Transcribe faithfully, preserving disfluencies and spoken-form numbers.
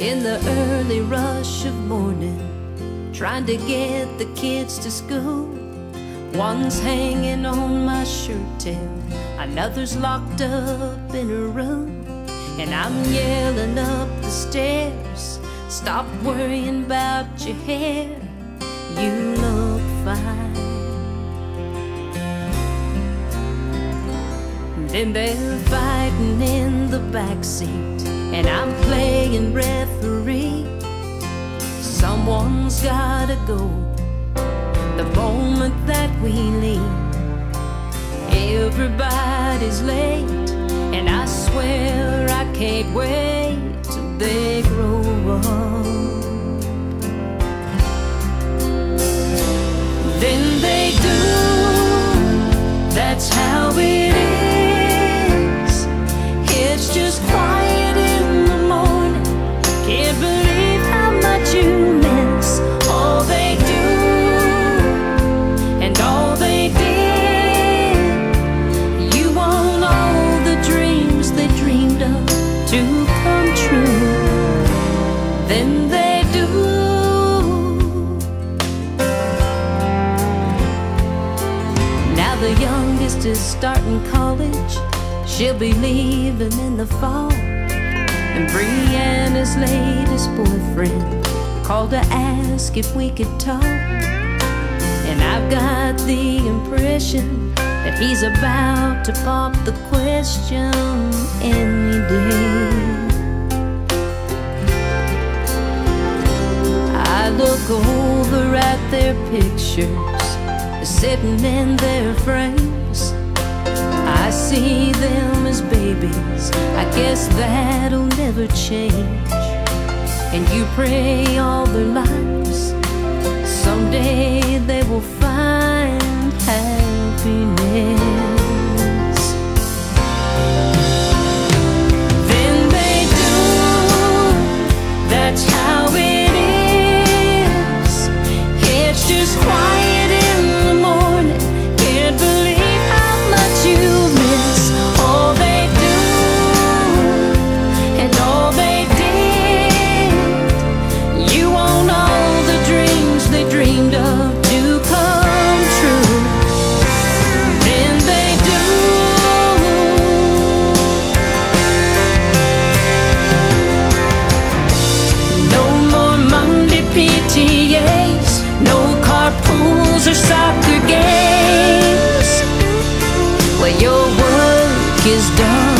In the early rush of morning, trying to get the kids to school. One's hanging on my shirt tail, another's locked up in a room. And I'm yelling up the stairs, stop worrying about your hair, you look fine. Then they're fighting in the backseat, and I'm playing referee. Someone's gotta go the moment that we leave. Everybody's late, and I swear I can't wait till they grow up. Then they do, that's how it is. It's just quiet in the morning, can't believe how much you miss all they do and all they did. You want all the dreams they dreamed of to come true. Then they do. Now the youngest is starting college, she'll be leaving in the fall. And Brianna's latest boyfriend called to ask if we could talk. And I've got the impression that he's about to pop the question any day. I look over at their pictures sitting in their frames. I see them as babies, I guess that'll never change. And you pray all their lives someday they will find happiness. Then they do, that's how it is. It's just quiet in the morning, can't believe how much you miss all they do and all they did. You want all the dreams they dreamed of to come true. Then they do. No more Monday P T As, no carpools or soccer games, where your work is done.